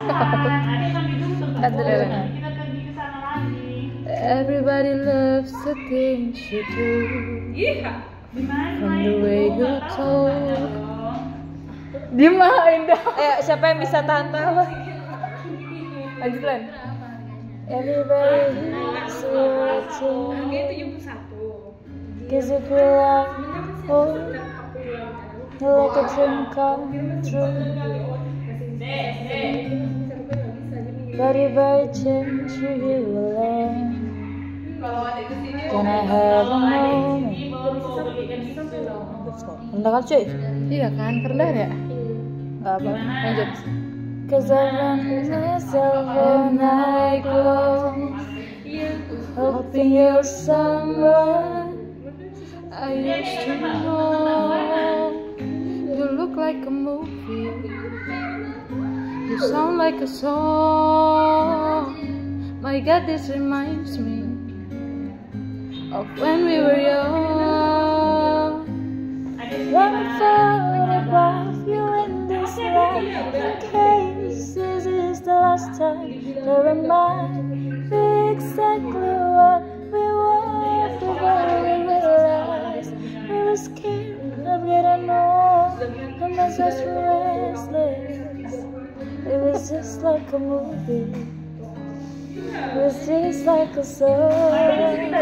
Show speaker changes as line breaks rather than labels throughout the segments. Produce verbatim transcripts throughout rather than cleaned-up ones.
Everybody loves the things you do. From the way you talk. Dimain dah. Eh, siapa yang bisa tahan tawa? Lanjut Lan. Everybody is watching. Cause if you love, oh, like a dream come true. But if I change you, you will learn. Can I have a moment? Rendah kan cuy? Iya kan, rendah ya? Gak apa, lanjut. Cause I run myself all night long, hoping you're someone I used to know. You look like a movie, you sound like a song. My God, this reminds me of when we were young. When I thought about you in this life, in case this is the last time, to remind me exactly what we were before we realized we were scared of getting old, and that's just restless. It was just like a movie. It was just like a song.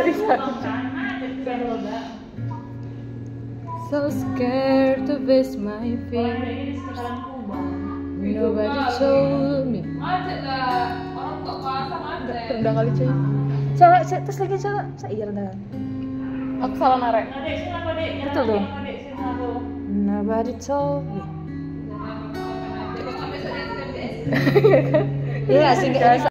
So scared to face my fears. Nobody told me. Rendah kali cuy. Coba, terus lagi coba. Saya iya rendah. Aku salah narik. Betul dong. Nobody told me. Iya sih nggak bisa.